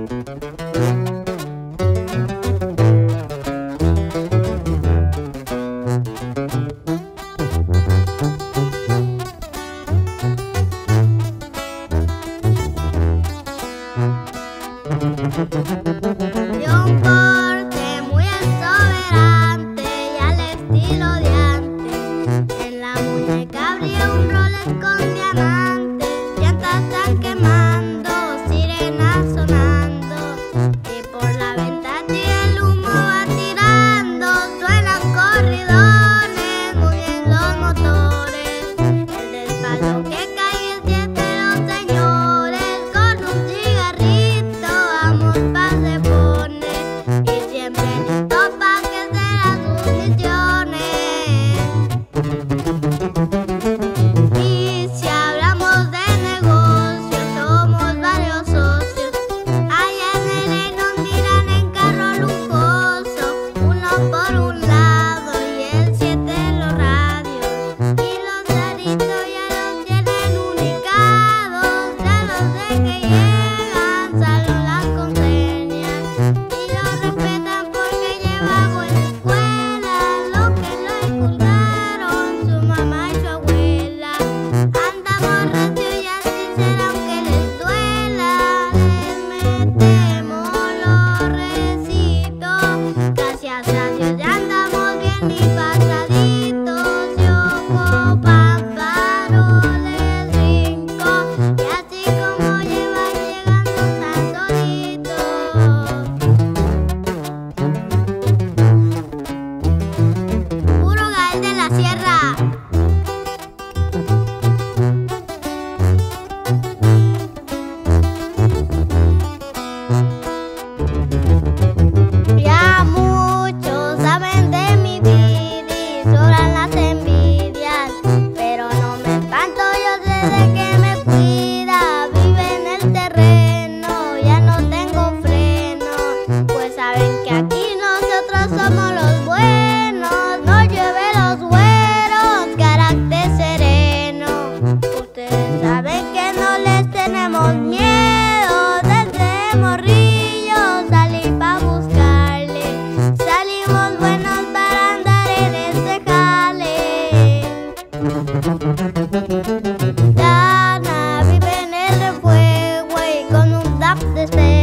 De un porte muy exuberante y al estilo de antes, en la muñeca abría un Rolex con diamantes, llantas están quemando, sirenas sonando, y por la ventanilla el humo va tirando, suenan corridones, muy bien los motores, el respaldo que cae es 10 de los señores, con un cigarrito vamos pa' se pone, y siempre listo pa' que sean sus misiones. Y si hablamos de negocios, somos varios socios. Allá en LA nos miran en carro lujoso, uno por un lado y el 7 en los radios. Y los cerritos ya los tienen ubicados, de los de que llegan salen las conseñas. Y los respetan porque lleva buena escuela, lo que lo inculcaron su mamá y su abuela. Andamos recio y así será aunque les duela, les metemos los recitos. Gracias a Dios ya andamos bien y pasaditos. Yo copan faroles rincos y así como llevan llegando tan solitos. Puro Gael de la Sierra. Ya muchos saben de mi vida y sobran las envidias, pero no me espanto, yo sé de que me cuida. Vive en el terreno, ya no tengo freno, pues saben que aquí nosotros somos los buenos. No llueve los güeros, carácter sereno. Ustedes saben que no les tenemos miedo, desde morrillos salí pa' buscarle. Salimos buenos para andar en este jale. Dana vive en el refuego y con un DAP de